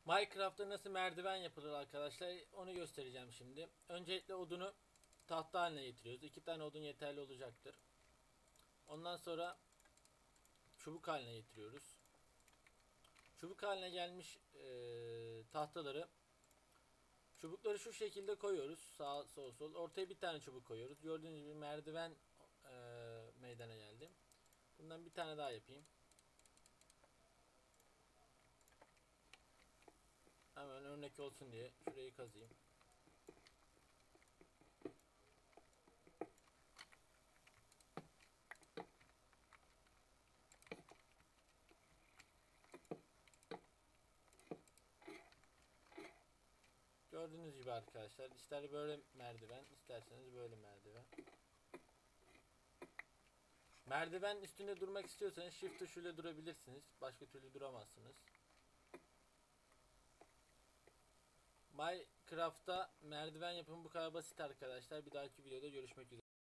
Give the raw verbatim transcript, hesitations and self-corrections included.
Minecraft'ta nasıl merdiven yapılır arkadaşlar, onu göstereceğim şimdi. Öncelikle odunu tahta haline getiriyoruz. İki tane odun yeterli olacaktır. Ondan sonra çubuk haline getiriyoruz. Çubuk haline gelmiş e, tahtaları, çubukları şu şekilde koyuyoruz. Sağ sol sol. Ortaya bir tane çubuk koyuyoruz. Gördüğünüz gibi merdiven e, meydana geldi. Bundan bir tane daha yapayım. Hemen örnek olsun diye şurayı kazıyım. Gördüğünüz gibi arkadaşlar, ister böyle merdiven, isterseniz böyle merdiven. Merdiven üstünde durmak istiyorsanız shift tuşuyla durabilirsiniz. Başka türlü duramazsınız. Minecraft'ta merdiven yapımı bu kadar basit arkadaşlar. Bir dahaki videoda görüşmek üzere.